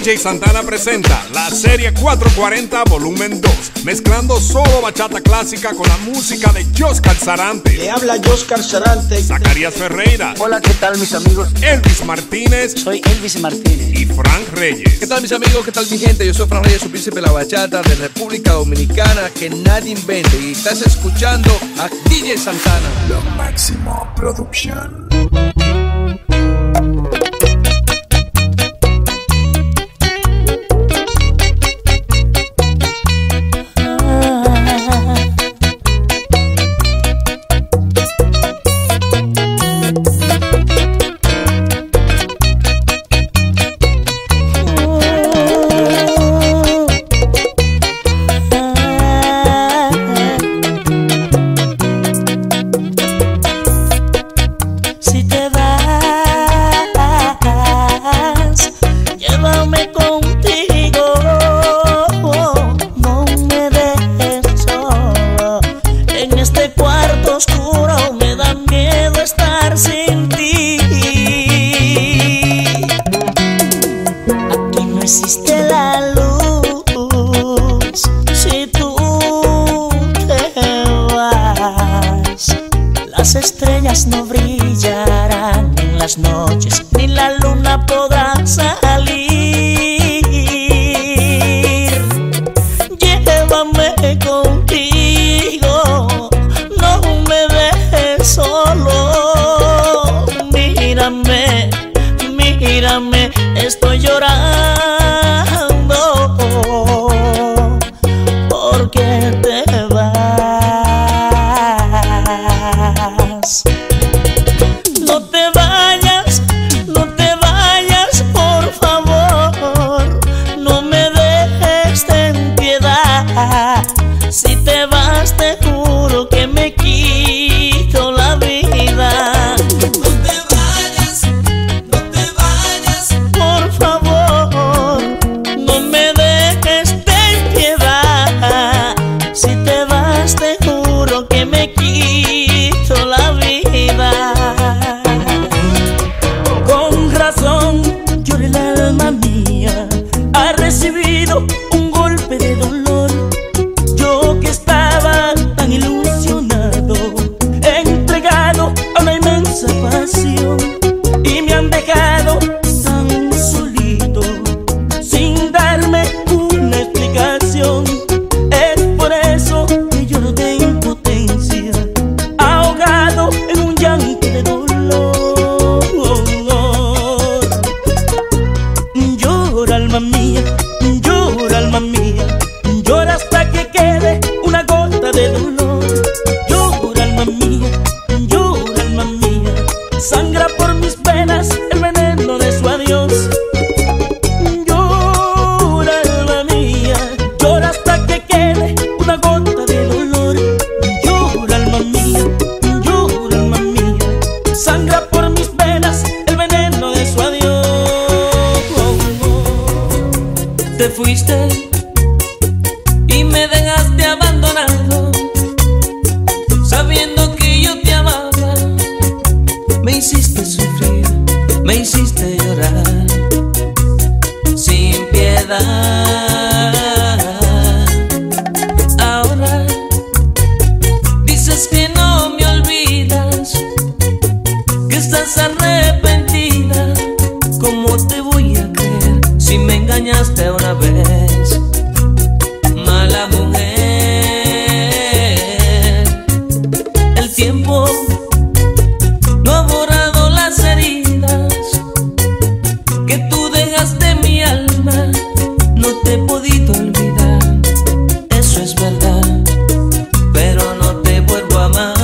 DJ Santana presenta la serie 440 volumen 2, mezclando solo bachata clásica con la música de Joscar Sarante. Le habla Joscar Sarante. Zacarías Ferreira. Hola, ¿qué tal mis amigos? Elvis Martínez. Soy Elvis Martínez. Y Frank Reyes. ¿Qué tal mis amigos? ¿Qué tal mi gente? Yo soy Frank Reyes, su príncipe de la bachata de República Dominicana, que nadie invente. Y estás escuchando a DJ Santana. Lo Máximo Producción. Existe la luz si tú te vas. Las estrellas no brillarán en las noches, ni la luna podrá salir. Llévame contigo, no me dejes solo. Mírame, mírame, estoy llorando porque te vas. No te vayas, no te vayas, por favor, no me dejes, ten piedad. Si te vas te juro que me quito la vida. Un golpe de dolor, yo que estaba tan ilusionado, entregado a una inmensa pasión, y me han dejado tan solito, sin darme una explicación. Es por eso que lloro de impotencia, ahogado en un llanto de dolor. Llora, alma mía, llora, alma mía, llora hasta que quede una gota de dolor. Llora, alma mía, llora, alma mía, sangra por mis venas el veneno de su adiós. Llora, alma mía, llora hasta que quede una gota de dolor. Llora, alma mía, llora, alma mía, sangra por mis venas el veneno de su adiós. Te fuiste y me dejaste abandonado, sabiendo que yo te amaba. Me hiciste sufrir, me hiciste llorar sin piedad. Ahora dices que no me olvidas, que estás arrepentida. ¿Cómo te voy a creer si me engañaste una vez? Mala mujer, el tiempo no ha borrado las heridas que tú dejaste en mi alma. No te he podido olvidar, eso es verdad, pero no te vuelvo a amar.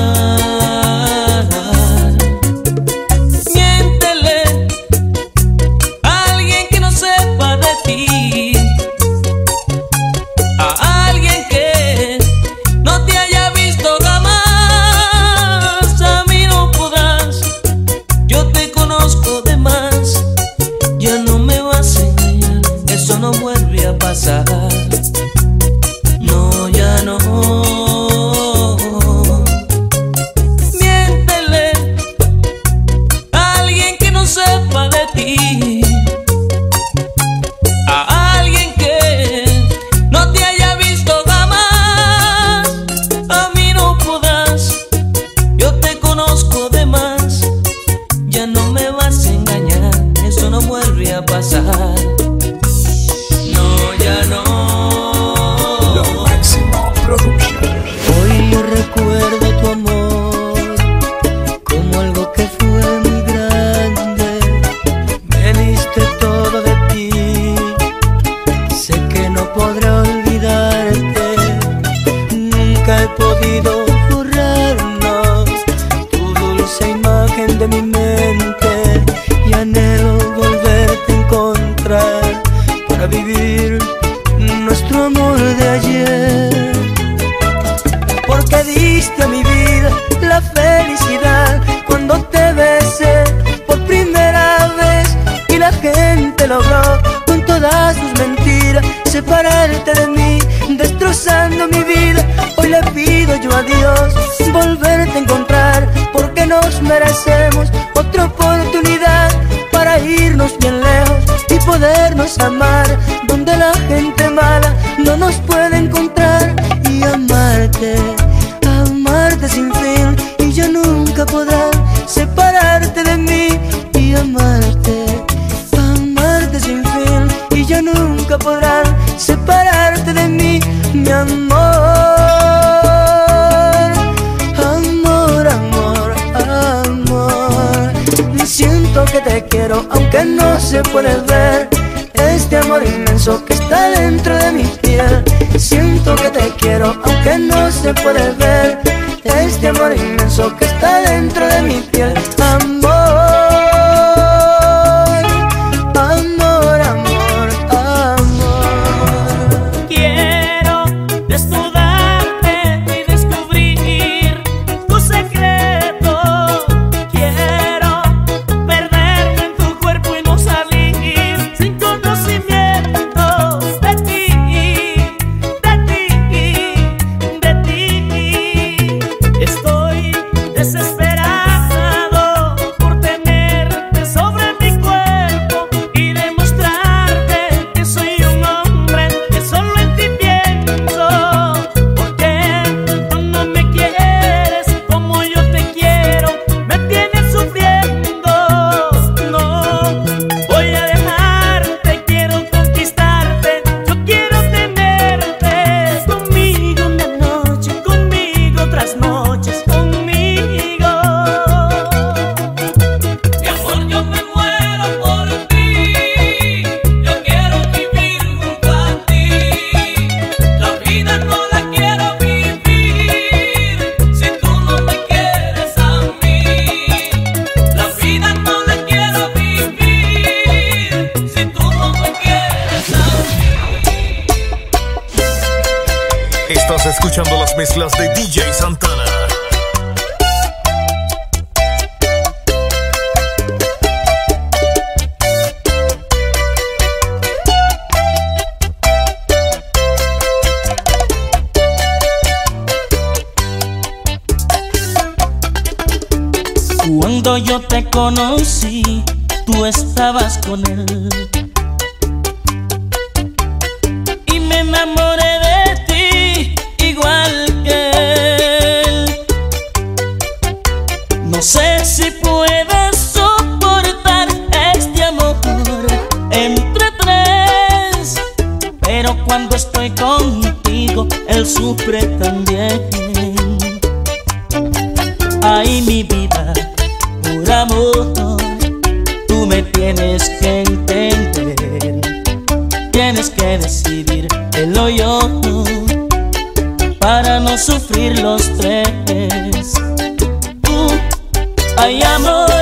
Miéntele a alguien que no sepa de ti, a alguien que no te haya visto jamás. A mí no podrás, yo te conozco de más. Ya no me vas a engañar, eso no vuelve a pasar. No, ya no. Miéntele a alguien que no sepa de ti, a no vuelve a pasar. No, ya no. Lo Máximo Production. Hoy yo recuerdo tu amor como algo que fue muy grande. Me diste todo de ti. Sé que no podré olvidarte. Nunca he podido borrarnos tu dulce imagen de mi mente. Y anhelo volverte a encontrar para vivir nuestro amor de ayer. Porque diste a mi vida la felicidad cuando te besé por primera vez. Y la gente logró con todas sus mentiras separarte de mí, destrozando mi vida. Hoy le pido yo a Dios volverte a encontrar, porque nos merecemos otra oportunidad para irnos bien lejos y podernos amar, donde la gente mala no nos puede encontrar. Y amarte, amarte sin fin, y ya nunca podrás separarte de mí. Y amarte, amarte sin fin, y ya nunca podrás separarte de mí, mi amor. Amor, amor, amor. Siento que te quiero aunque no se puede ver. Este amor inmenso que está dentro de mi piel. Siento que te quiero aunque no se puede ver. Este amor inmenso que está dentro de mi piel. Amor, amor, amor, amor. Quiero desnudarte y descubrir tu secreto. Quiero perderme en tu cuerpo y no salir sin conocimiento de ti, de ti, de ti. Estoy desesperado por tenerte sobre mi cuerpo y demostrarte que soy un hombre que solo en ti pienso. Porque tú no me quieres como yo te quiero, me tienes sufriendo. No voy a dejarte, quiero conquistarte, yo quiero tenerte conmigo una noche, conmigo otras noches, conmigo. Mi amor, yo me muero por ti, yo quiero vivir junto a ti. La vida no la quiero vivir si tú no me quieres a mí. La vida no la quiero vivir si tú no me quieres a mí. Estás escuchando las mezclas de DJ Santana. Cuando yo te conocí, tú estabas con él, y me enamoré de ti igual que él. No sé si puedes soportar este amor entre tres, pero cuando estoy contigo, él sufre también. Ay, mi vida, por amor, tú me tienes que entender. Tienes que decidir él o yo, para no sufrir los tres. Tú, ay amor,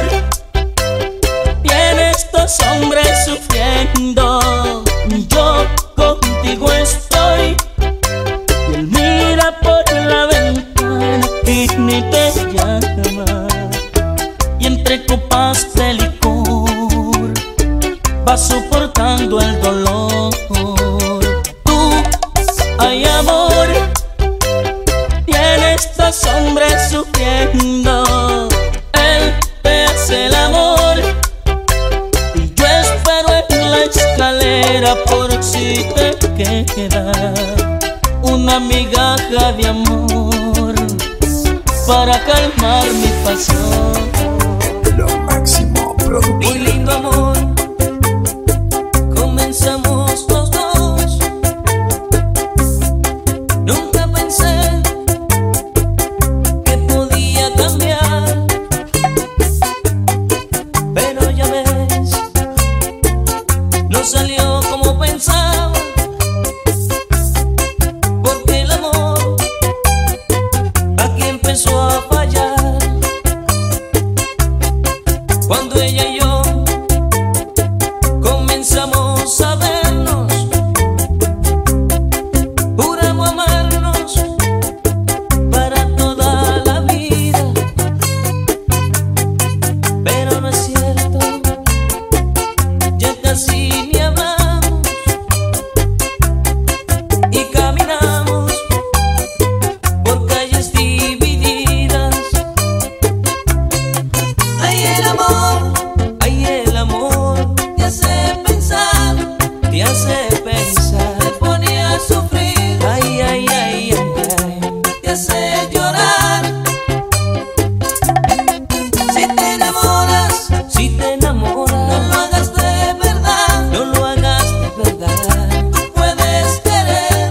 tienes dos hombres sufriendo. Yo contigo estoy, y él mira por la ventana y ni te llama. Y entre copas de licor va soportando el dolor. Tú, ay amor, tienes dos hombres sufriendo. Él te hace el amor y yo espero en la escalera por si te queda una migaja de amor para calmar mi pasión. Lo Máximo Mi Production. lindo amor, no salió como pensaba, porque el amor aquí empezó a fallar. Cuando ella y yo comenzamos a vernos, juramos amarnos para toda la vida, pero no es cierto, ya casi ni hablamos y caminamos por calles divididas. Ay, el amor te hace pensar, te pone a sufrir. Ay, ay, ay, ay, ay, te hace llorar. Si te enamoras, no lo hagas de verdad, no lo hagas de verdad. Tú puedes querer,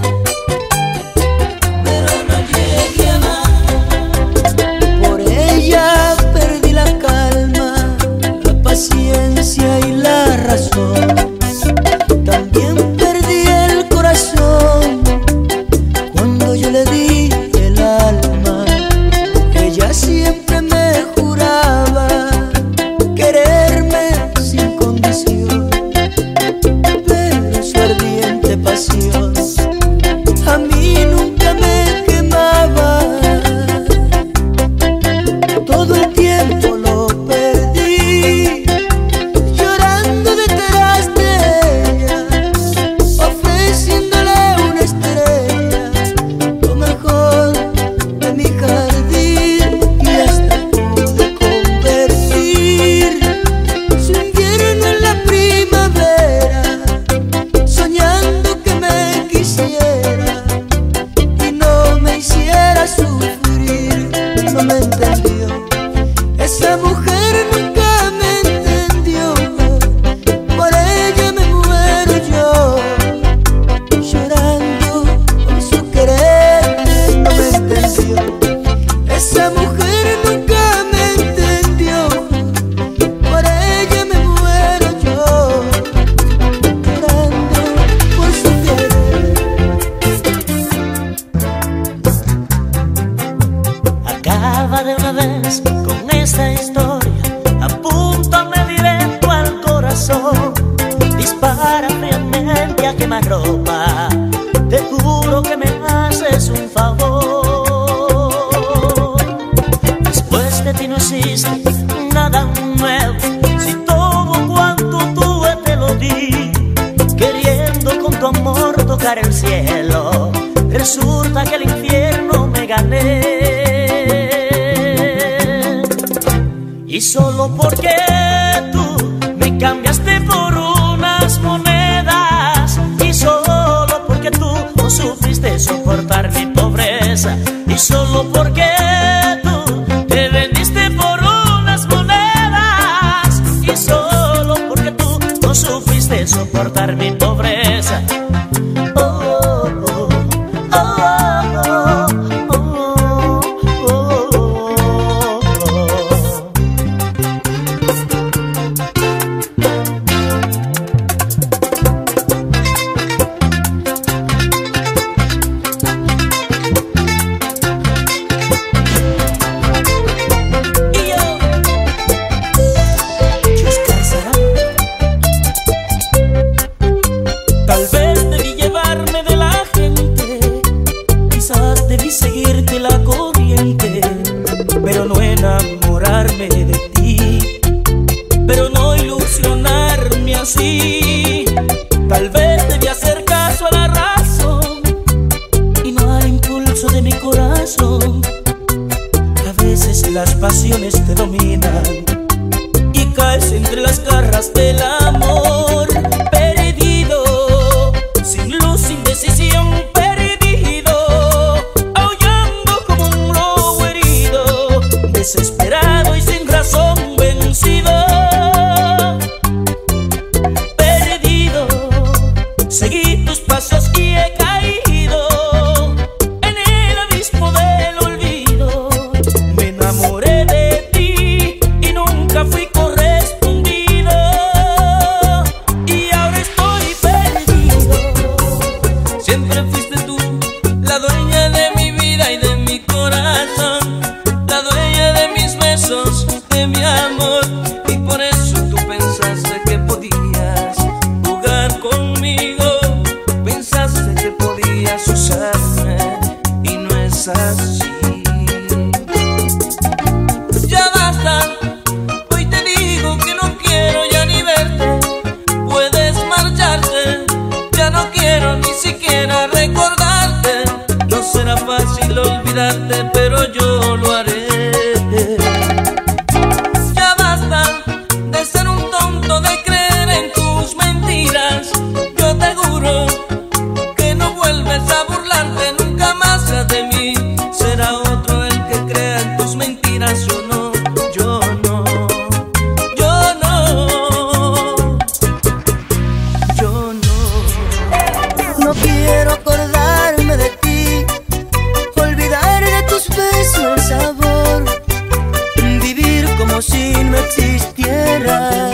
pero no llegue a amar. Por ella perdí la calma, la paciencia y la razón. También perdí el corazón cuando yo le di el alma. Ella siempre me juraba quererme sin condición, pero su ardiente pasión a mí nunca me quemaba. Todo el tiempo lo perdí llorando detrás de ella, ofreciéndole una estrella, lo mejor de mi jardín, y hasta pude convertir su invierno en la primavera, soñando que me quisiera y no me hiciera sufrir. No me entendió, esa mujer nunca me entendió. Por ella me muero yo, llorando por su querer. No me entendió, esa mujer nunca me entendió. Por ella me muero yo, llorando por su querer. Acaba de una vez con esta historia, apúntame directo al corazón, dispara fríamente a quemarropa, te juro que me haces un favor. Después de ti no existe nada nuevo, si todo cuanto tuve te lo di, queriendo con tu amor tocar el cielo, resulta que el infierno me gané. Y solo porque tú me cambiaste por unas monedas, y solo porque tú no supiste soportar mi pobreza, y solo porque tú te vendiste por unas monedas, y solo porque tú no supiste soportar mi pobreza. Tal vez debí llevarme de la gente, quizás debí seguirte la corriente, pero no enamorarme de ti, pero no ilusionarme así. Tal vez debí hacer caso a la razón y no al impulso de mi corazón. A veces las pasiones te dominan y caes entre las garras del amor. Perdido, sin luz, sin decisión, perdido, aullando como un lobo herido, desesperado y sin razón vencido. Perdido, seguí tus pasos y he caído en el abismo del olvido. Me enamoré de ti olvidarte, pero yo lo haré. Ya basta de ser un tonto, de creer en tus mentiras. Yo te juro que no vuelves a burlarte nunca más de mí. Será otro el que crea en tus mentiras. Yo no, yo no, yo no, yo no. No quiero acordarme de ti, olvidar de tus besos el sabor, vivir como si no existieras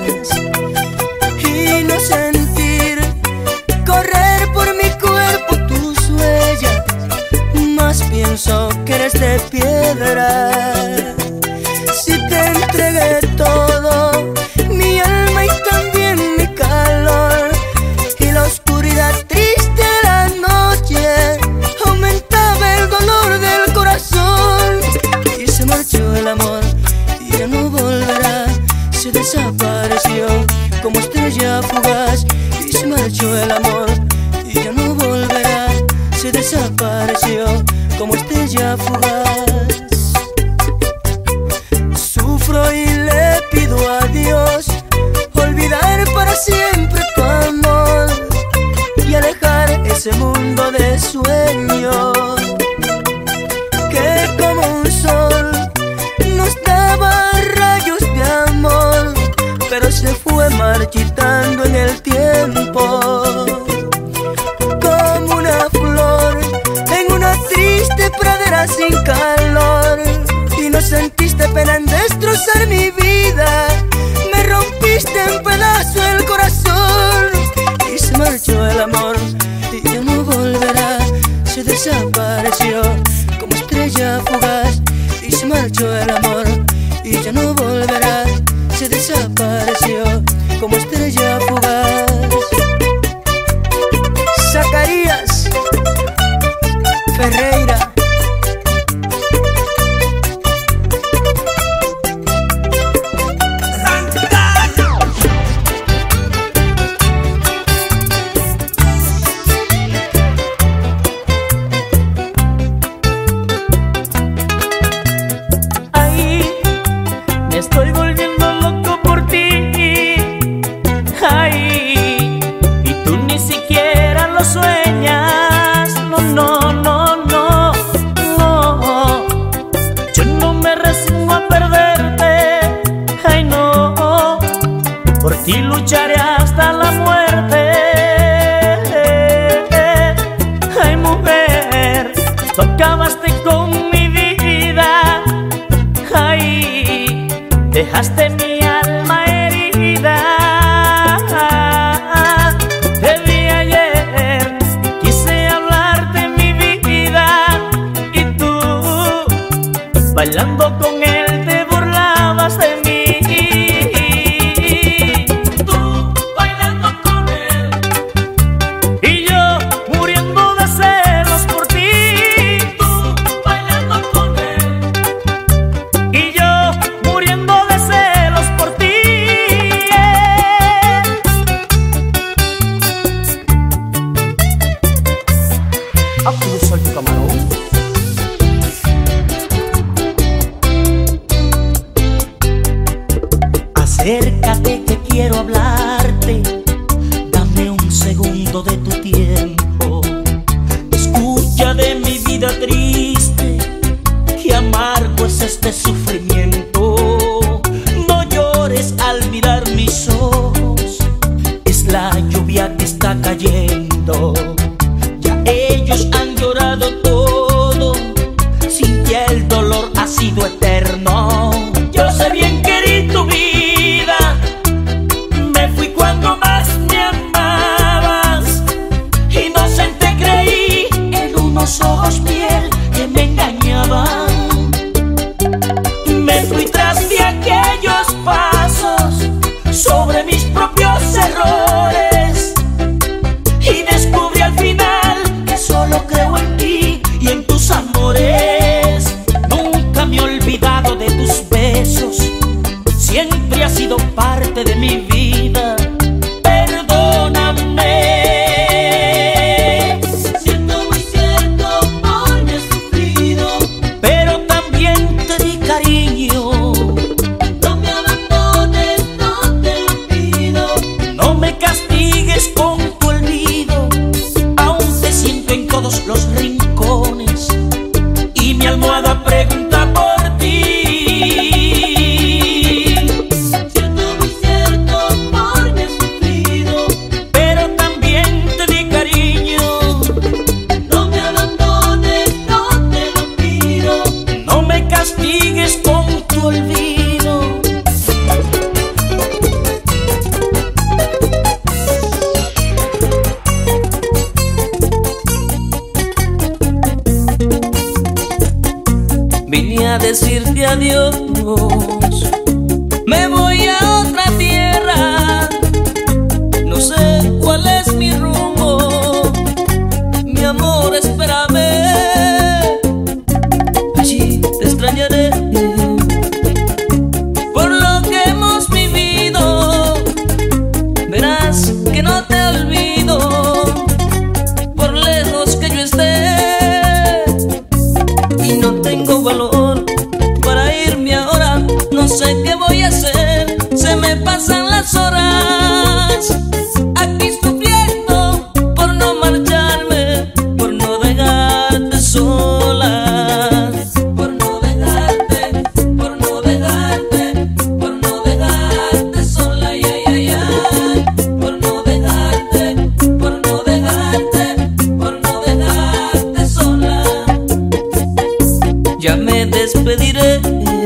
y no sentir correr por mi cuerpo tus huellas. Más pienso que eres de piedra. Si te entregué todo, mi alma y también mi calor, y la oscuridad triste de la noche aumentaba el dolor del corazón. Y se marchó el amor y ya no volverá, se desapareció como estrella fugaz. Y se marchó el amor y ya no volverá, se desapareció como estrella fugaz. Sufro y le pido a Dios olvidar para siempre tu amor y alejar ese mundo de sueños que como un sol nos daba rayos de amor, pero se fue marchitando en el tiempo como una flor en una triste pradera sin calor. Y no sentiste pena en destrozar mi vida, me rompiste en pedazos el corazón. Y se marchó el amor y ya no volverá, se desapareció como estrella fugaz. Y se marchó el amor y ya no volverá, se desapareció como estrella fugaz. Zacarías Ferreira. Estoy volviendo loco por ti, ay, y tú ni siquiera lo sueñas. No, no, no, no, no. Yo no me resigno a perderte, ay, no. Por ti lucharé hasta la muerte. Ay, mujer, tú acabaste con mi vida, ay, dejaste mi alma herida. Te vi ayer, quise hablarte mi vida, y tú, bailando con él, te burlabas de mí. Tú, bailando con él, y yo, muriendo de celos por ti. Tú, bailando con él, y yo, muriendo de celos por ti. Aquí yo soy tu camarón. Acércate que quiero hablarte, dame un segundo de tu tiempo. Escucha de mi vida triste, que amargo es este sufrimiento. No llores al mirar mis ojos, es la lluvia que está cayendo. Ya ellos han llorado todo, sin ti el dolor ha sido eterno. Yo sé bien que di tu vida, me fui cuando más me amabas. Inocente creí en unos ojos piel que me engañaban. Me fui tras de aquellos pasos sobre mis propios errores. decirte adiós. Me voy a otra tierra, no sé cuál es mi rumbo. Mi amor, espérame, allí te extrañaré. Por lo que hemos vivido, verás que no te olvido, por lejos que yo esté. Y no tengo valor para irme ahora, no sé qué voy a hacer. Se me pasan las horas aquí sufriendo por no marcharme, por no dejarte sola, por no dejarte, por no dejarte, por no dejarte sola, ay, ay, ay, ay. Por no dejarte, por no dejarte, por no dejarte sola. Ya me despediré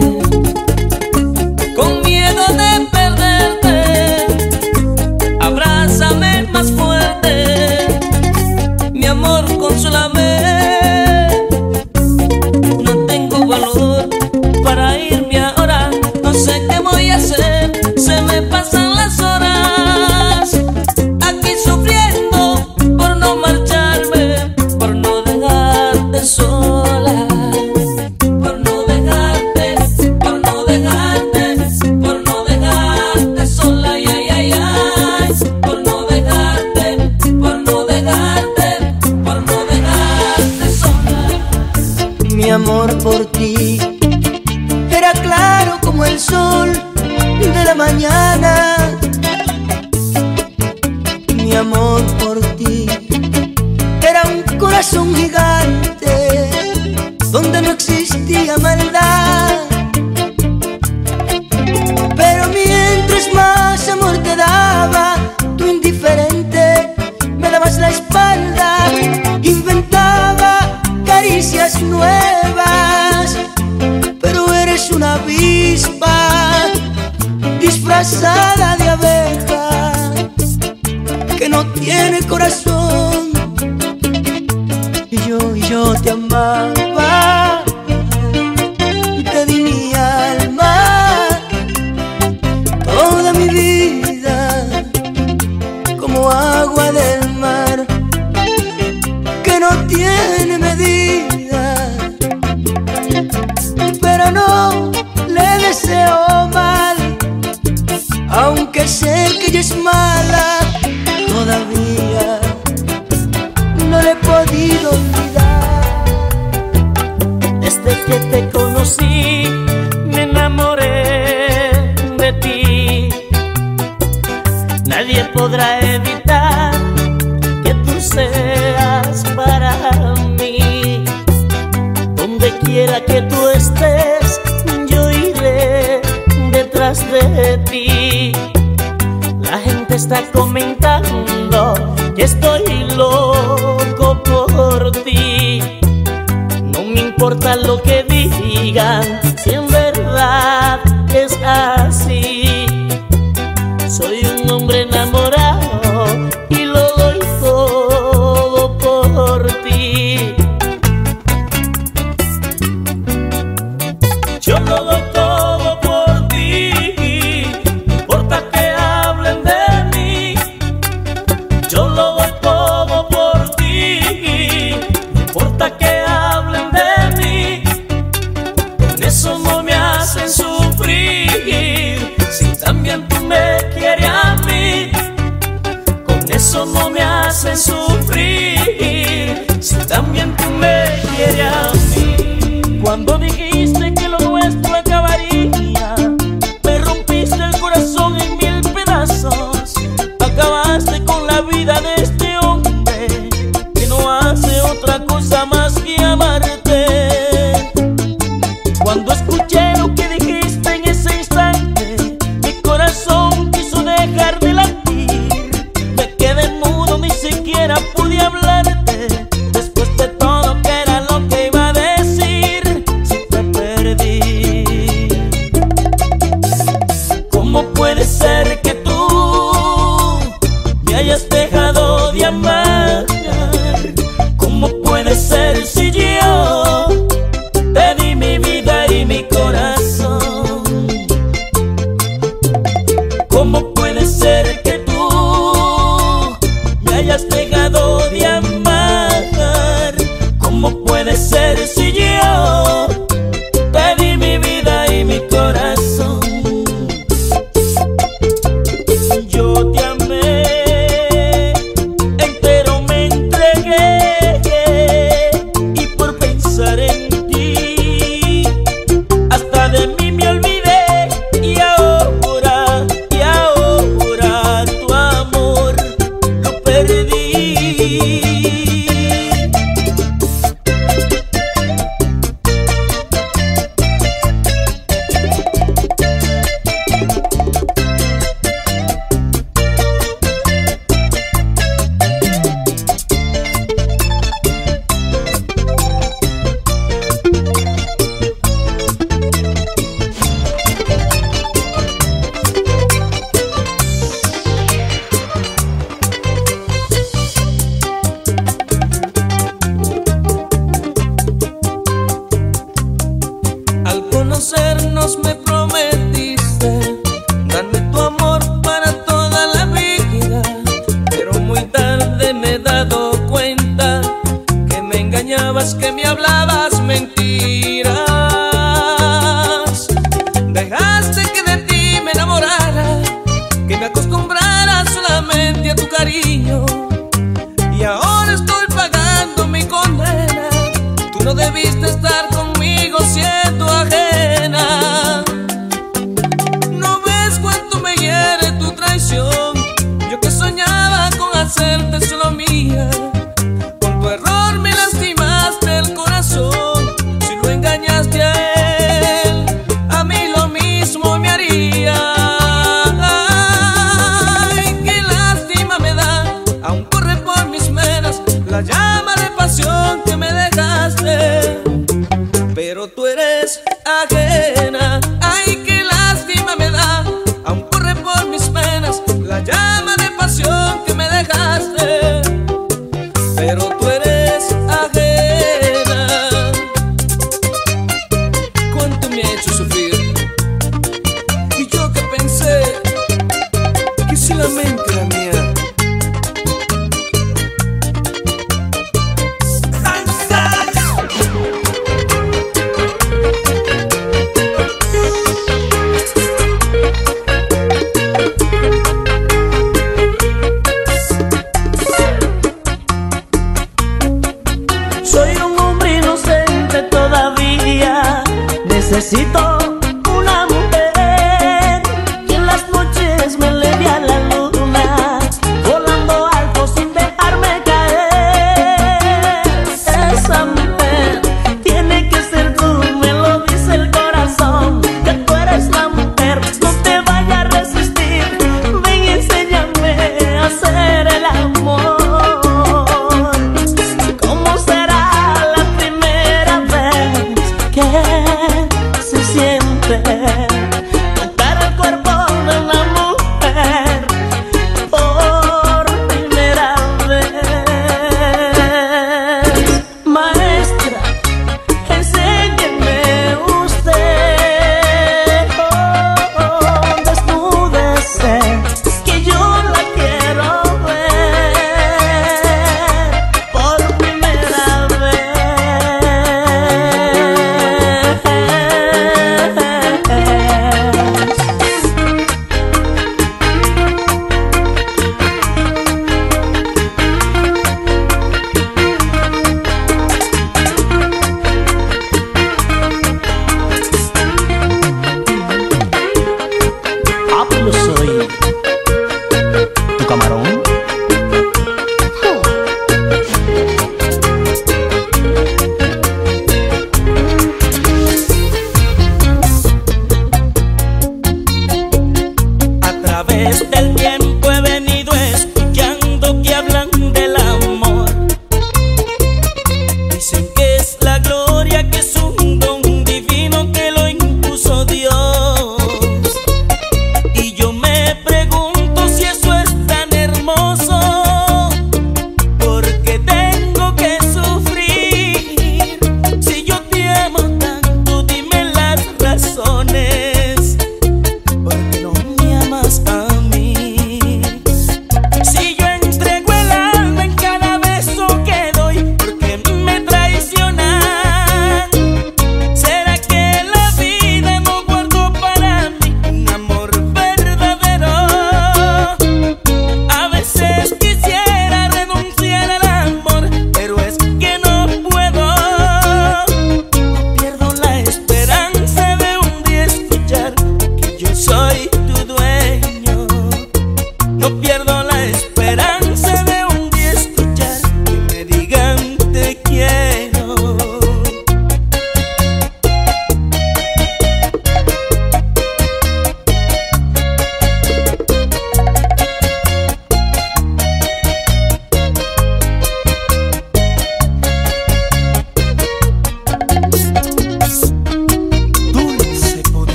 con miedo de perderte. Abrázame más fuerte, mi amor, consúlame. No tengo valor para irme ahora, no sé qué voy a hacer. Se me pasan las horas aquí sufriendo por no marcharme, por no dejarte sola. Por no dejarte, por no dejarte, por no dejarte sola, ay, ay, ay, ay. Por no dejarte, por no dejarte, por no dejarte sola. Mi amor por ti era claro como el sol de la mañana. Mi amor por ti era un corazón gigante donde no existía maldad. Pero mientras más amor te daba, tú indiferente me dabas la espalda. Inventaba caricias nuevas, pero eres una avispa disfrazada de abeja que no tiene corazón. Y yo te amaba y te di mi alma, toda mi vida, como agua del mar que no tiene medida. Pero no le deseo mal, aunque sé que ella es mala. Todavía no le he podido olvidar. Desde que te conocí, me enamoré de ti. Nadie podrá evitar que tú seas para mí. Donde quiera que tú estés, yo iré detrás de ti. La gente está comentando que estoy loco por ti. No me importa lo que digan, si en verdad es así. Soy un hombre enamorado y lo doy todo por ti. Yo lo doy todo por ti, no importa que hablen de mí. Yo lo doy todo por ti, no importa que hablen de mí. Con eso no me hacen sufrir, si también tú me quieres a mí. Con eso no me hacen sufrir, si también tú me quieres a mí. Cuando dijiste que lo nuestro acabaría, me rompiste el corazón en 1000 pedazos. Acabaste con la vida de este hombre que no hace otra cosa más que amarte. Cuando escuché lo que dijiste en ese instante, mi corazón quiso dejar de latir. Me quedé mudo, ni siquiera pude hablarte. Después de todo, ¿qué era lo que iba a decir si te perdí? ¿Cómo puede ser que tú me hayas dejado de amar? ¿Cómo puede ser si yo te di mi vida y mi cariño y ahora estoy pagando mi condena. Tú no debiste estar conmigo siendo ajena. ¿No ves cuánto me hiere tu traición? Yo que soñaba con hacerte solo mía. Con tu error me lastimaste el corazón. Si lo engañaste a él, a mí lo mismo me haría. Ay, qué lástima me da, aún corre por mis venas la llama de pasión que me dejaste. Pero tú eres ajena. Ay, qué lástima me da, aún corre por mis venas la llama de pasión que me dejaste. Pero tú eres ajena. Cuánto me ha hecho sufrir. Y yo que pensé que solamente era mía. Soy un hombre inocente todavía. Necesito una mujer que en las noches me eleve a la luna, volando alto sin dejarme caer. Esa mujer tiene que ser tú, me lo dice el corazón, que tú eres la mujer. No te vayas a resistir, ven y enséñame a hacer el amor. ¿Cómo será la primera vez que se siente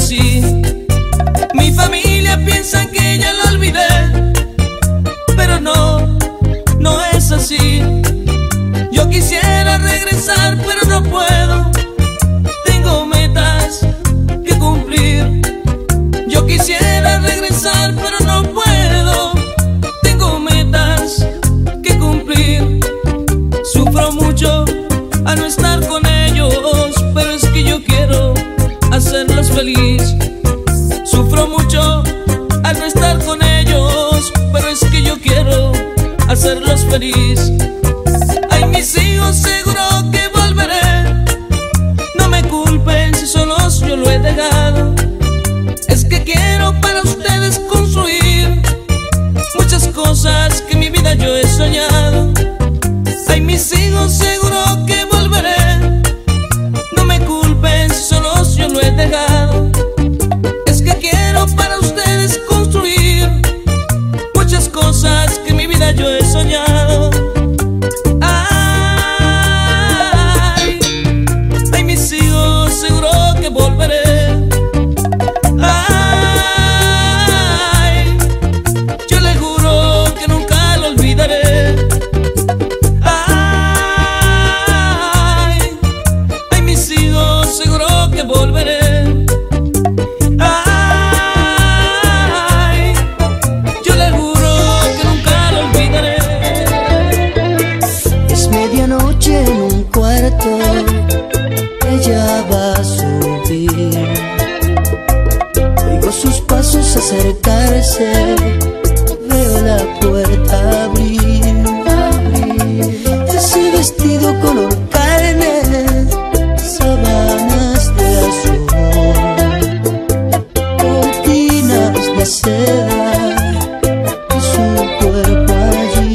así. Mi familia piensa que ya la olvidé, pero no, no es así. Yo quisiera regresar, pero no puedo. Tengo metas que cumplir. Yo quisiera regresar, pero no puedo. Tengo metas que cumplir. Sufro mucho al no estar con ellos, pero es que yo quiero hacerlos feliz. Sufro mucho al no estar con ellos, pero es que yo quiero hacerlos feliz. Ay, mis hijos, seguro que volveré. No me culpen si solos yo lo he dejado. Es que quiero para ustedes construir muchas cosas que en mi vida yo he soñado. Ay, mis hijos, seguro que volveré. No me culpen si solos yo lo he dejado. Es que quiero para ustedes construir muchas cosas que en mi vida yo he soñado. Ay, ay, mis hijos, seguro que volveré. Ay, yo le juro que nunca lo olvidaré. Ay, ay, mis hijos, seguro que volveré. Ay, yo le juro que nunca lo olvidaré. Es medianoche en un cuarto, ella va a subir. Oigo sus pasos acercarse, veo la puerta abrir. Ese vestido color carne, sábanas de azul, cortinas de seda y su cuerpo allí.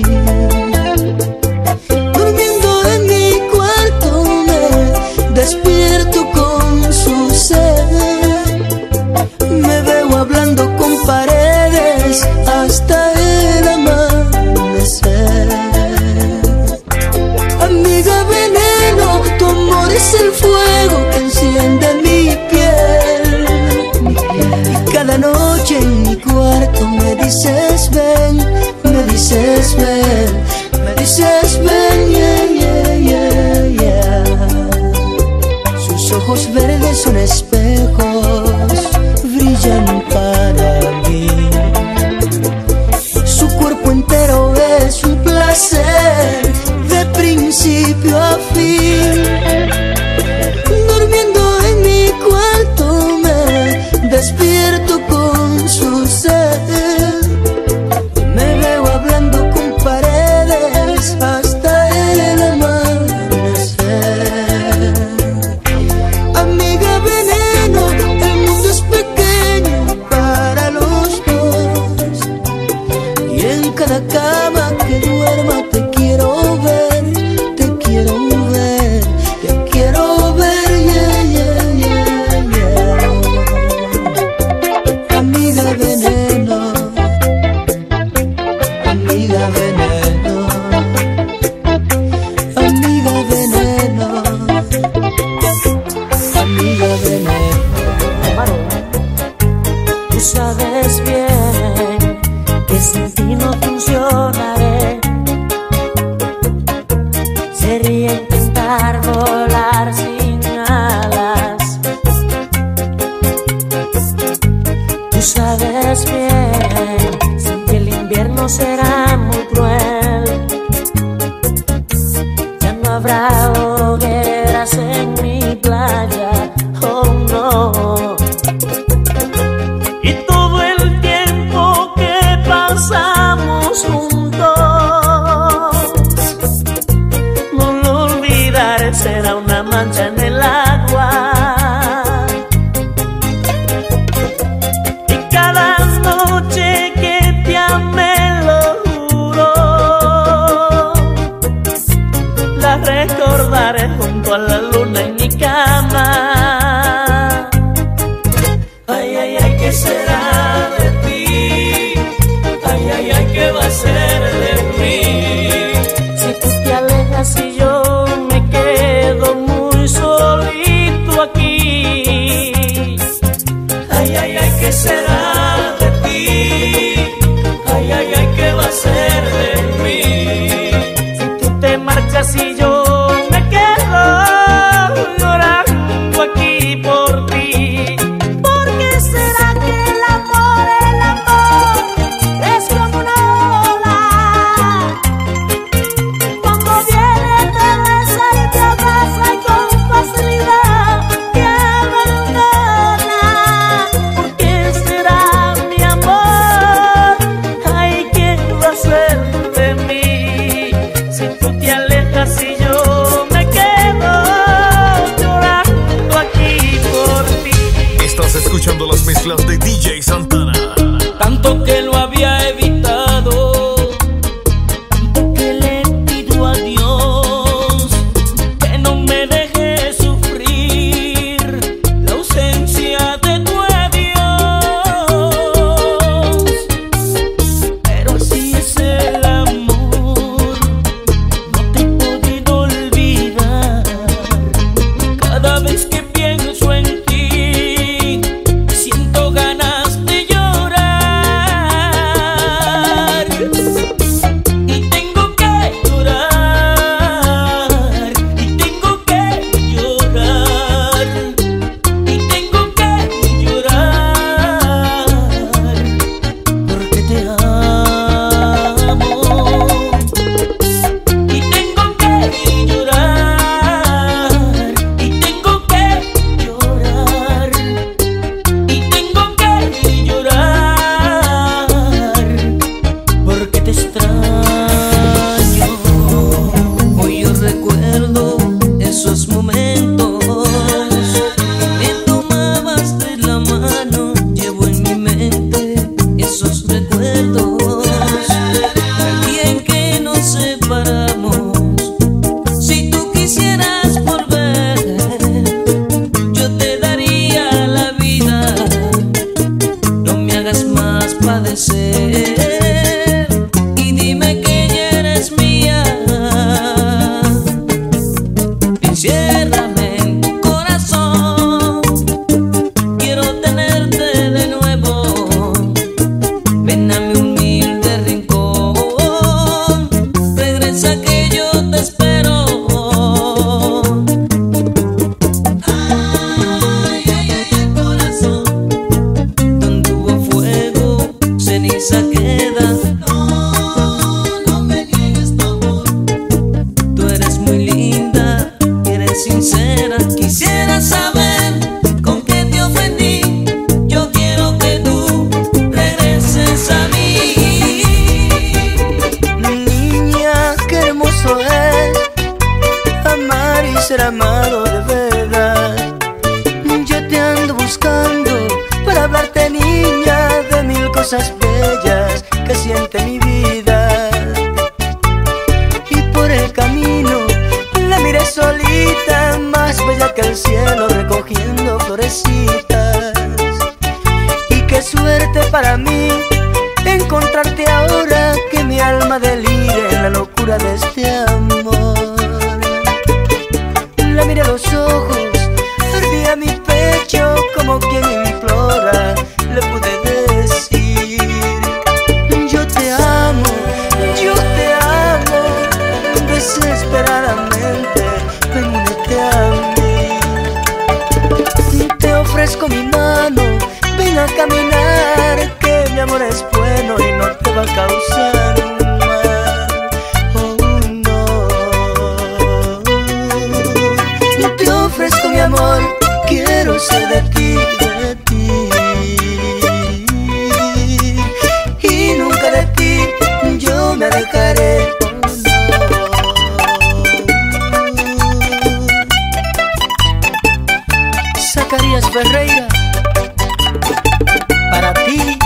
Durmiendo en mi cuarto me despierto con su sed. Me veo hablando con paredes hasta el amanecer. Amiga veneno, tu amor es el fuego que enciende mi piel. Y cada noche en mi cuarto me dices ven, me dices ven, me dices ven, yeah, yeah, yeah, yeah. Sus ojos verdes son espejos, brillan para mí. Su cuerpo entero es un placer de principio a fin. Durmiendo en mi cuarto me despierto con su sed. Me veo hablando con paredes hasta el amanecer. Amiga veneno, el mundo es pequeño para los dos. Y en cada cama que duerma te quiero ver, te quiero ver, te quiero ver, yeah, yeah, yeah, yeah. Amiga veneno, amiga veneno, amiga veneno, amiga veneno. Tú sabes bien que sin ti no funcionaré. Sería intentar volar sin alas. Tú sabes bien, sin que el invierno será muy cruel. Ya no habrá hogueras en mi playa, oh no. Y todo el tiempo que pasamos juntos, no lo olvidaré, será una mancha en el agua. Y cada noche que te amé, lo juro, la recordaré junto a la luna en mi cama. Ay, ay, ay, ¿qué será de ti? Ay, ay, ay, ¿qué va a ser de mí? Si tú te alejas y yo me quedo muy solito aquí. Quisiera saber con qué te ofendí. Yo quiero que tú regreses a mí. Niña, qué hermoso es amar y ser amado de verdad. Yo te ando buscando para hablarte, niña, de mil cosas bellas que siente mi vida. Y por el camino la miré solita, más bella que el cielo, recogiendo florecitas. Y qué suerte para mí encontrarte ahora, que mi alma delire en la locura de este amor. La miré a los ojos, ardía mi pecho como quien implora. Le pude decir: yo te amo desesperadamente, ven, únete a mí. Te ofrezco mi mano, ven a caminar, que mi amor es bueno y no te va a causar mal. Oh no, te ofrezco mi amor, quiero ser de ti, y nunca de ti yo me alejaré. Zacarías Ferreira, para ti.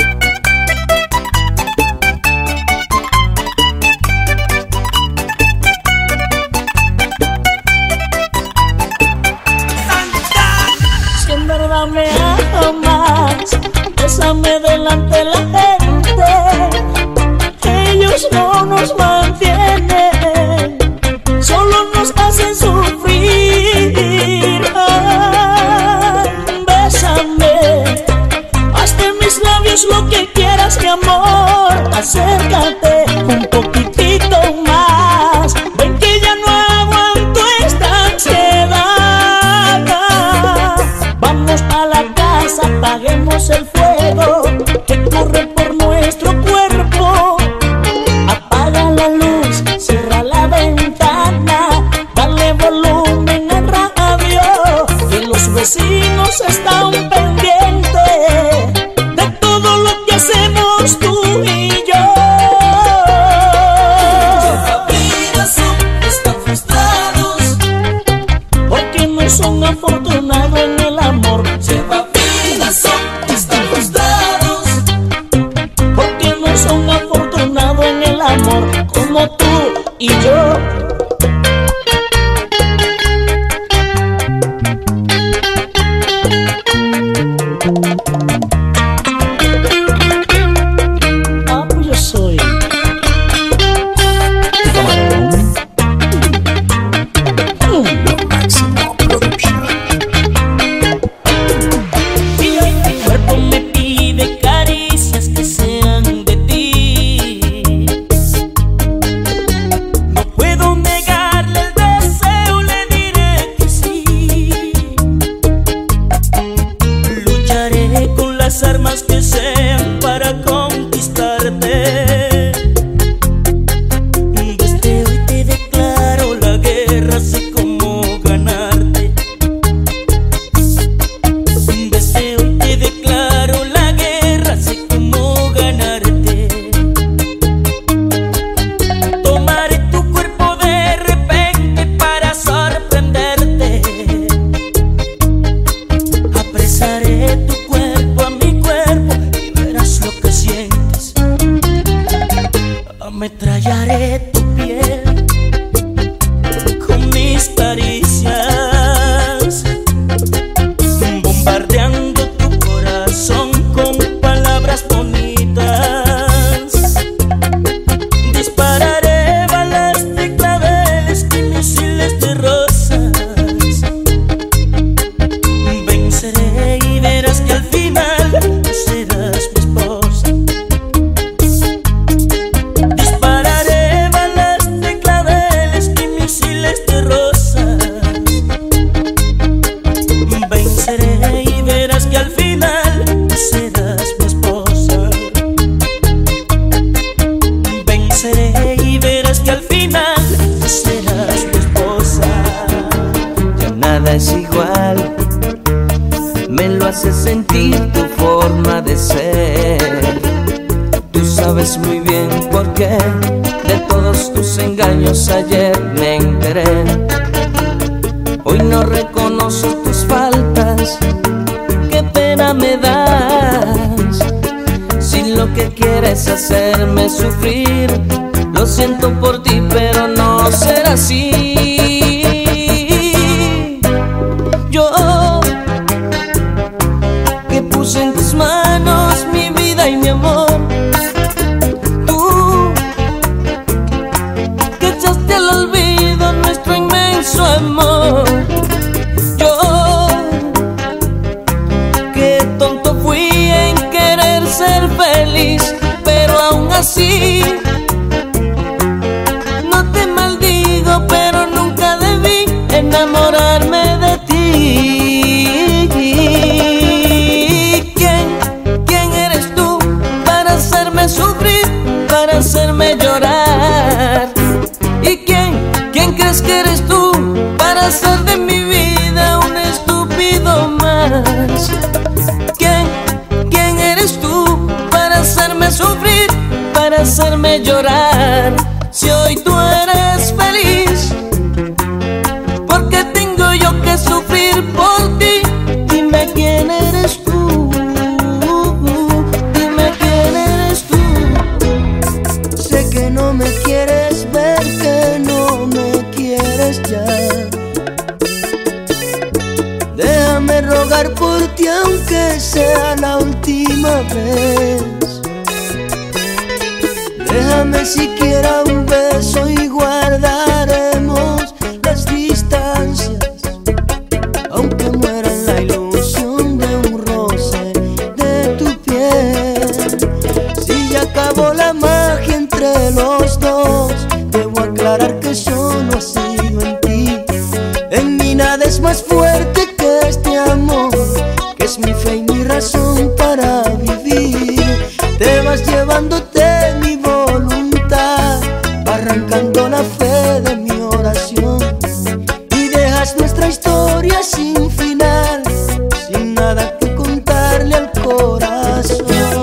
Si en verdad me amas, bésame delante de la gente. Ellos no nos mantienen, solo nos hacen sufrir. Bésame, hazte en mis labios lo que quieras, mi amor. Acércate un poquitito más, ven que ya no aguanto esta ansiedad. Vamos a la casa, apaguemos el fuego que corre por nuestro cuerpo. Apaga la luz, cierra la ventana, dale volumen al radio, que los vecinos están pendientes de todo lo que hacemos tú y yo. Están frustrados porque no son afortunados en el amor. Están frustrados Porque no son afortunados en el amor como tú y yo. Ah, pues yo soy Lo Máximo Production. y hoy mi cuerpo me pide caricias que sean de ti. No puedo negarle el deseo, le diré que sí. Lucharé con las armas que sean para conquistarte. Desde hoy te declaro la guerra, sé cómo ganarte. Desde hoy te declaro la guerra, sé cómo ganarte. Tomaré tu cuerpo de repente para sorprenderte. Apresaré tu cuerpo a mi cuerpo es igual. Me lo hace sentir tu forma de ser. Tú sabes muy bien por qué de todos tus engaños ayer me enteré. Hoy no reconozco tus faltas, qué pena me das. Si lo que quieres es hacerme sufrir, lo siento por ti, pero no será así. Yo, que puse en tus manos mi vida y mi amor, tú, que echaste al olvido nuestro inmenso amor. Yo, qué tonto fui en querer ser feliz, pero aún así no te maldigo, pero nunca debí enamorarme de ti. ¿Quién eres tú para hacerme sufrir, para hacerme llorar? ¿Y quién crees que eres tú para hacer de mi vida un estúpido más? ¿Quién eres tú para hacerme sufrir, para hacerme llorar? Si hoy tú eres feliz, ¿por qué tengo yo que sufrir por ti? Dime quién eres tú, dime quién eres tú. Sé que no me quieres ver, que no me quieres ya. Déjame rogar por ti aunque sea la última vez. Déjame siquiera un beso y guardaremos las distancias, aunque muera en la ilusión de un roce de tu piel. Si ya acabó la magia entre los dos, debo aclarar que solo ha sido en ti. En mí nada es más fuerte que este amor, que es mi fe y mi razón para vivir. Te vas llevándote mi voluntad, arrancando la fe de mi oración, y dejas nuestra historia sin final, sin nada que contarle al corazón.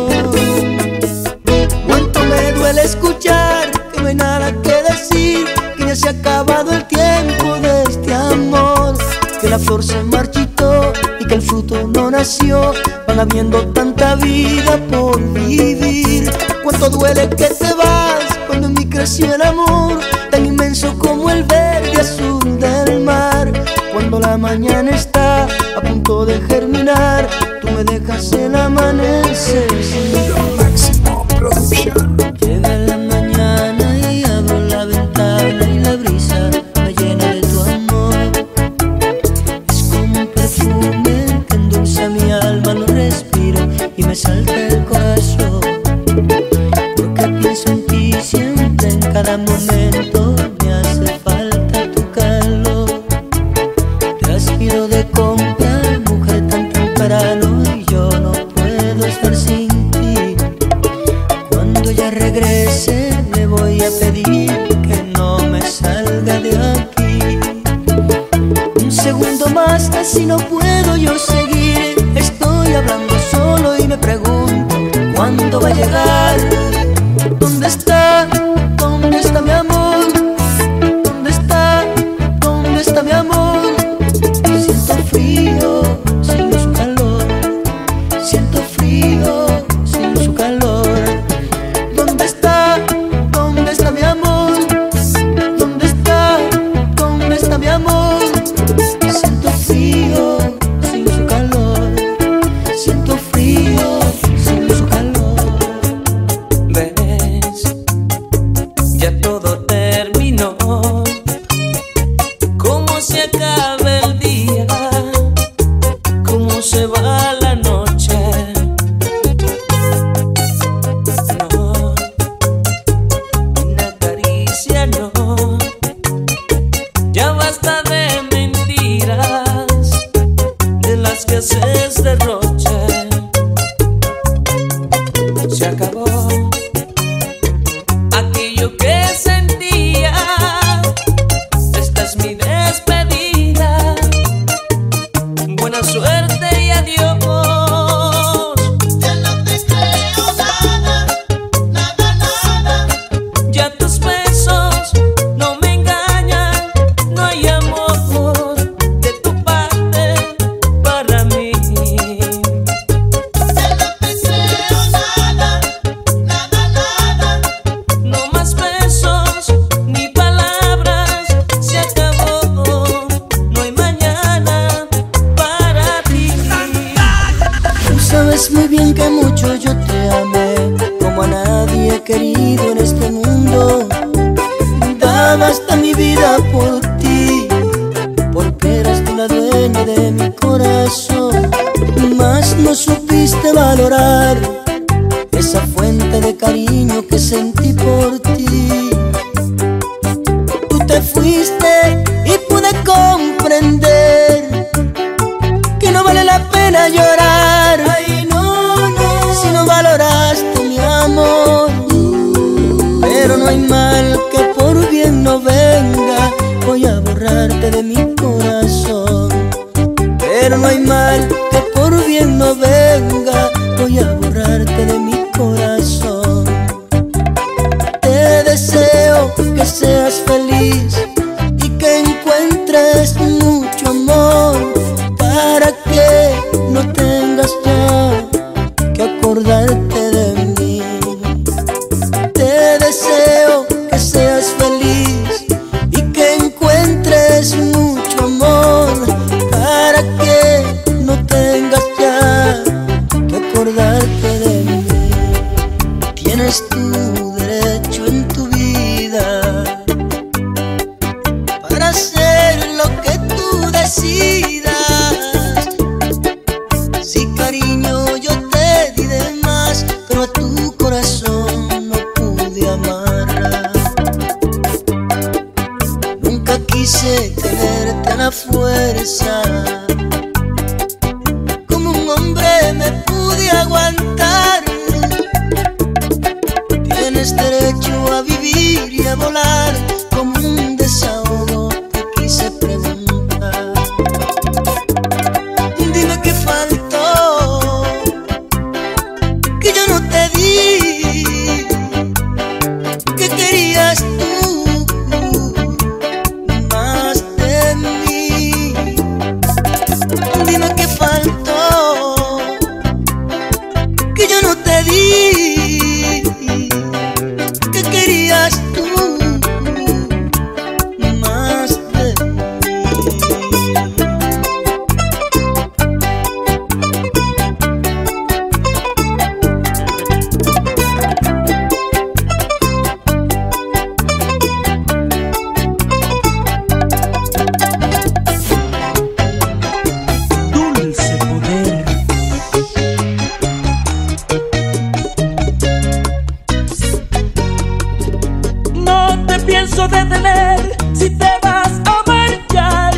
Cuánto me duele escuchar que no hay nada que decir, que ya se ha acabado el tiempo de este amor, que la flor se marchitó y que el fruto no nació, van habiendo tanta vida por vivir. Cuánto duele que te vas cuando en mí creció el amor, tan inmenso como el verde azul del mar. Cuando la mañana está a punto de germinar, tú me dejas el amanecer sin mí. Máximo Producción. Llega la mañana y abro la ventana y la brisa me llena de tu amor. Es como un perfume que endulza mi alma, lo respiro y me salta el corazón. Porque pienso en ti siempre, en cada momento me hace falta tu calor. Te has ido de compra, mujer, tan temprano, y yo no puedo estar sin ti. Cuando ya regrese le voy a pedir que no me salga de aquí. Un segundo más, así no puedo yo seguir. Estoy hablando solo y me pregunto ¿cuándo va a llegar? ¿Dónde está? ¿Dónde está mi amor? ¿Dónde está? ¿Dónde está mi amor? Siento frío sin su calor, siento frío sin su calor. ¿Dónde está? ¿Dónde está mi amor? ¿Dónde está? ¿Dónde está mi amor? Siento frío sin su calor, siento frío sin su calor. ¿Ves? Ya todo terminó. ¿Cómo se acaba el día? ¿Cómo se va la noche? No, una caricia no. Ya basta de mentiras, de las que haces derroche. Se acabó aquello que sentía. Esta es mi despedida. sabes muy bien que mucho yo te amé, como a nadie he querido en este mundo. Daba hasta mi vida por ti, porque eras tú la dueña de mi corazón. Mas no supiste valorar esa fuente de cariño que sentí por ti. Tú te fuiste y pude comprender que no vale la pena llorar. Ay, no, no, si no valoraste mi amor. Pero no hay mal que por bien no venga, voy a borrarte de mi corazón. Pero no hay mal que por bien no venga, voy a borrarte de mi corazón. Te deseo que seas feliz y que encuentres mucho amor, para que no tengas ya que acordarte de mí. Te deseo que seas feliz y que encuentres mucho amor, para que no tengas ya que acordarte de mí. Tienes tu derecho en tu vida para hacer lo que tú decidas. Sí, cariño, yo te di de más, pero a tu corazón no pude amarla. Nunca quise tenerte a la fuerza, como un hombre me pude aguantar. Tienes derecho a vivir y a volar, como un desahogo te quise preguntar. Dime qué faltó, que yo no te di, que querías tú más de mí. Dime qué faltó, que yo no te di, que querías tú más de mí. Dulce poder. No te pienso detener si te vas a marchar,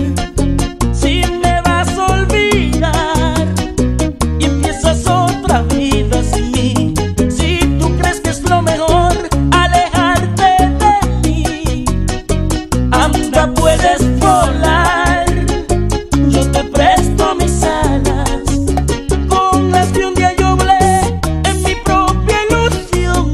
si me vas a olvidar y empiezas otra vida sin mí. Si tú crees que es lo mejor alejarte de mí, anda, puedes volar. Yo te presto mis alas, con las que un día yo volé en mi propia ilusión,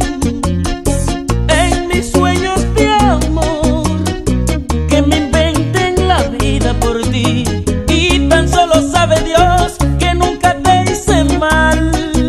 en mis sueños de amor, que me inventen la vida por ti. Y tan solo sabe Dios que nunca te hice mal.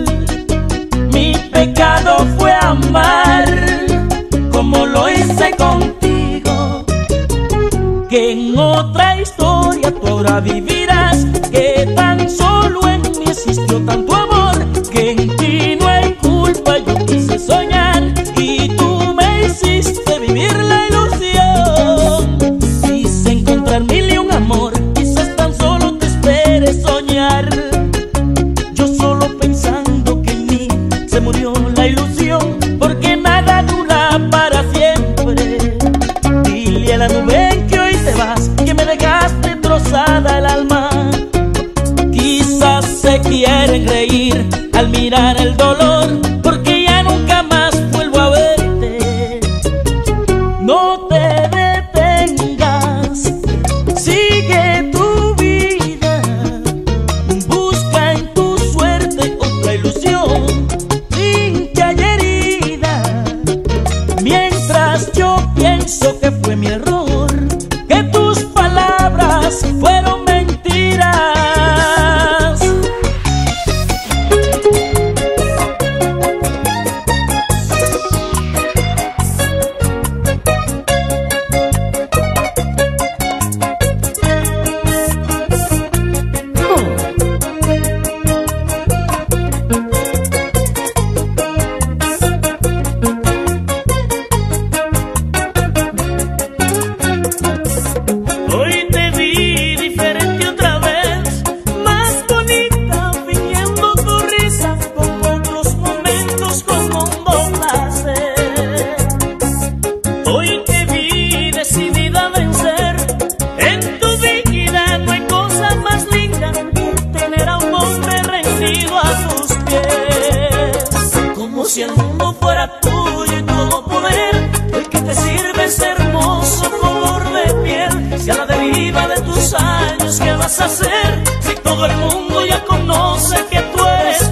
Mi pecado fue amar como lo hice contigo, que en otra historia tú ahora vivirás, que tan solo en mí existió tanto amor, que en ti no hay culpa. Yo quise soñar y tú me hiciste vivir la ilusión. Quise encontrar mil y un amor, quizás tan solo te esperes soñar. Yo solo pensando que en mí se murió la ilusión, porque nada dura para siempre. Dile a la nube en que hoy te vas, que me dejaste trozada el alma. Quizás se quieren reír al mirar el dolor, porque ya nunca más vuelvo a verte. No te detengas, sigue tu vida, busca en tu suerte otra ilusión sin que haya herida. Mientras yo pienso que fue mi error, que tus palabras fueron mentiras. hacer si todo el mundo ya conoce que tú eres?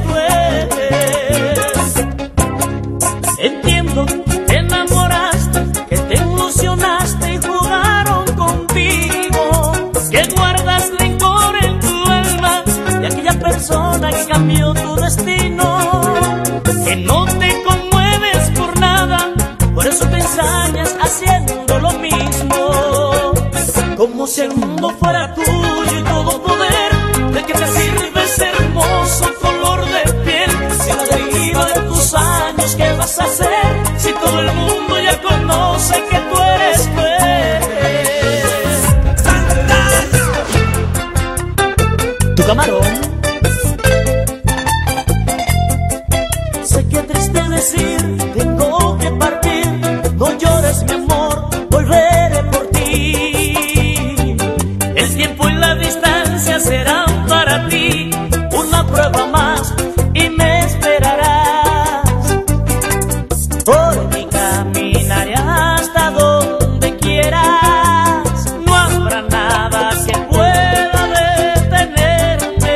Entiendo, te enamoraste, que te ilusionaste y jugaron contigo, que guardas rencor en tu alma de aquella persona que cambió tu destino, que no te conmueves por nada, por eso te ensañas haciendo lo mismo, como si el mundo fuera tuyo y todo poder. ¿De qué te sirve ese hermoso color de piel? Si a la deriva de tus años, ¿qué vas a hacer si todo el mundo ya conoce que tú eres Tu camarón. Sé que triste decir, tengo que partir. No llores, mi amor, volveré por ti. El tiempo y la distancia serán para ti una prueba más y me esperarás. Por mí caminaré hasta donde quieras. No habrá nada que pueda detenerte.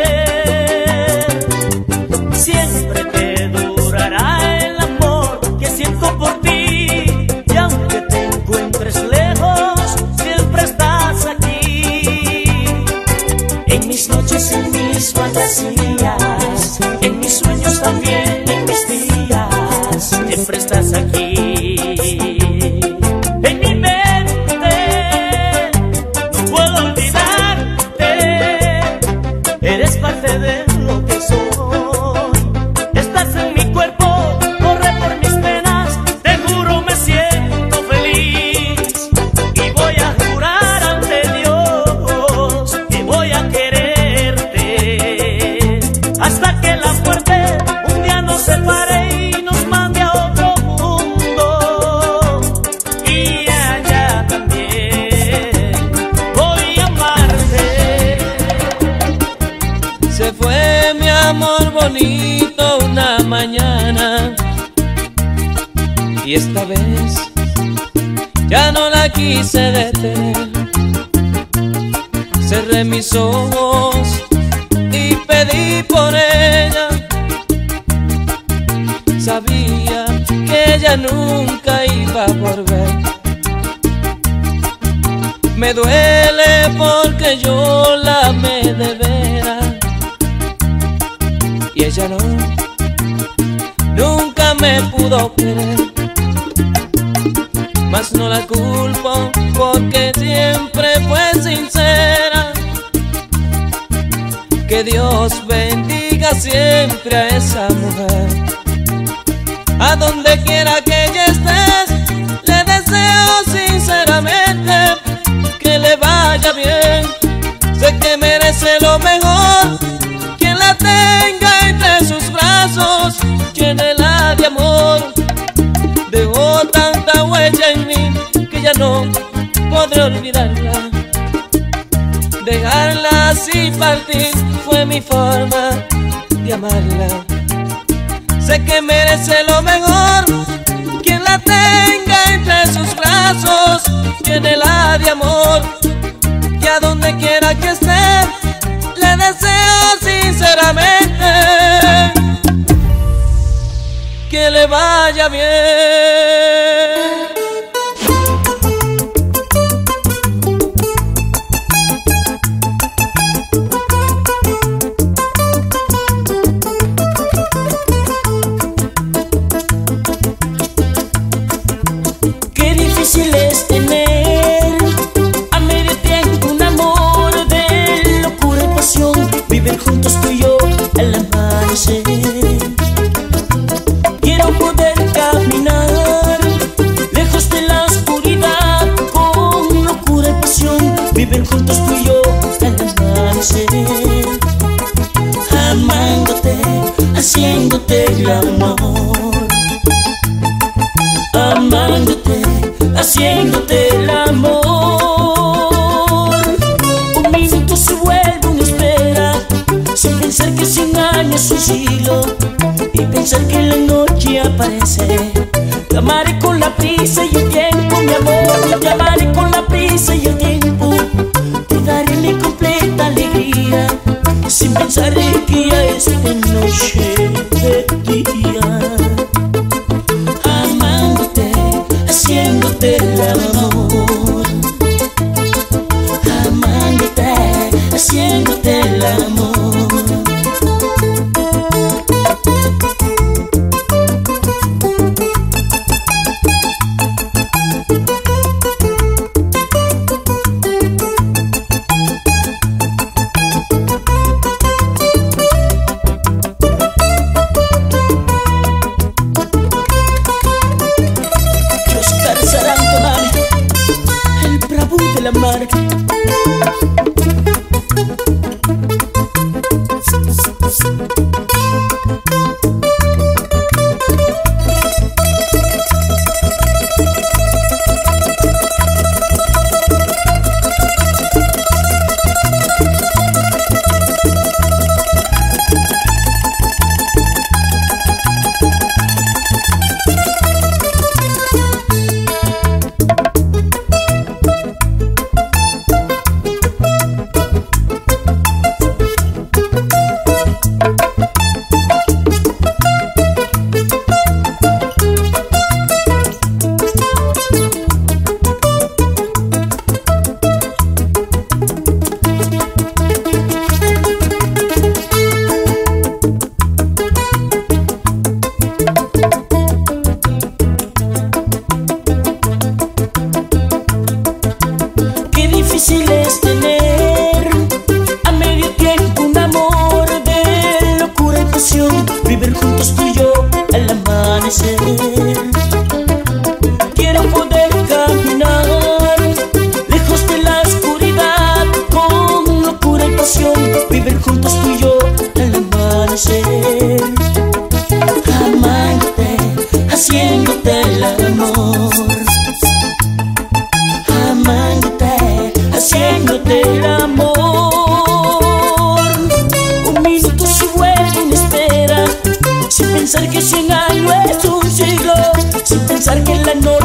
Siempre te durará el amor que siento por ti. Y aunque te encuentres lejos, siempre estás aquí. En mis noches, en mis fantasías, en mis sueños también, en mis días, siempre estás aquí. En mi mente no puedo olvidarte. Eres parte de lo que soy. Estás en mi cuerpo, corre por mis penas. Te juro me siento feliz. Y voy a jurar ante Dios que voy a quererte hasta que la muerte un día nos separe y nos mande a otro mundo. Y allá también voy a amarte. Se fue mi amor bonito una mañana y esta vez ya no la quise detener. Cerré mis ojos y pedí por ella. Sabía que ella nunca iba a volver. Me duele porque yo la amé de veras y ella no, nunca me pudo querer. Mas no la culpo porque siempre fue sincera. Que Dios bendiga siempre a esa mujer. A donde quiera que ella estés, le deseo sinceramente que le vaya bien. Sé que merece lo mejor, quien la tenga entre sus brazos, llénela de amor. Dejó tanta huella en mí que ya no podré olvidarla. Dejarla así partir fue mi forma de amarla. Sé que merece lo mejor, quien la tenga entre sus brazos, llénela de amor. Y a donde quiera que esté, le deseo sinceramente que le vaya bien. Qué difícil es tener a medio tiempo un amor de locura y pasión. Vivir juntos tú y yo al amanecer. Quiero poder caminar lejos de la oscuridad con locura y pasión. Vivir juntos tú y yo al amanecer. Amándote, haciéndote el amor. Amándote, haciéndote el amor. Un minuto se vuelve una espera, sin pensar que 100 años es un siglo, y pensar que la noche aparece. Te amaré con la prisa y el tiempo, mi amor. Te amaré con la prisa y el tiempo. Te daré mi completa alegría. pensar que ya es de noche de día, amándote, haciéndote el amor, amándote, haciéndote el amor. La mar. Difícil es tener a medio tiempo un amor de locura y pasión, vivir juntos tú y yo al amanecer. Quiero poder caminar lejos de la oscuridad con locura y pasión, vivir juntos tú y yo al amanecer, amándote, haciéndote el amor, amándote, haciéndote el amor. Un minuto se vuelve una espera, sin pensar que 100 años es un siglo, sin pensar que la noche